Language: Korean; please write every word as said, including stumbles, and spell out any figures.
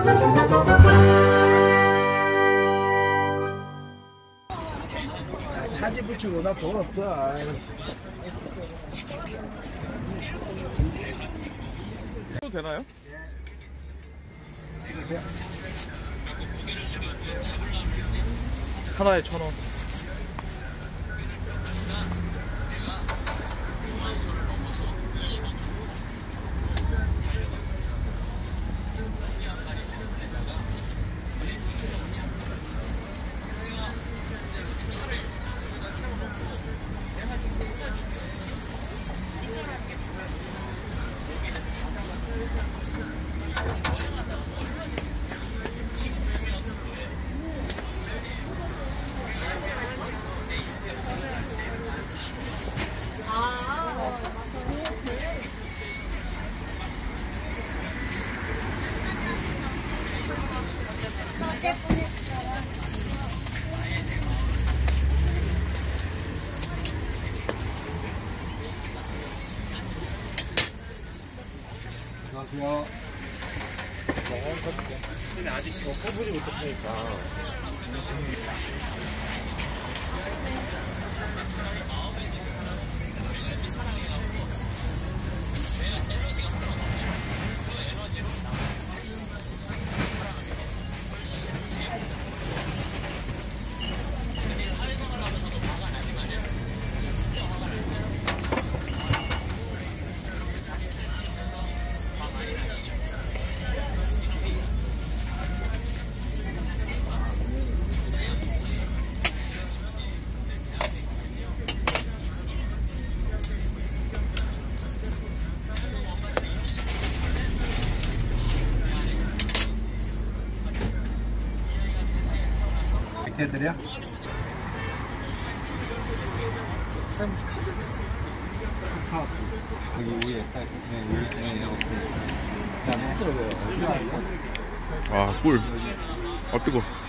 차지 붙이고 나 돈 없어. 해도 되나요? 하나에 천 원. 어쩔 뻔했어요. 안녕하세요. 근데 아직 저 퍼보지 못했으니까. 해드려? 차 여기 위에 딱 네, 위에 이렇게 그다음에 아, 꿀. 아, 뜨거.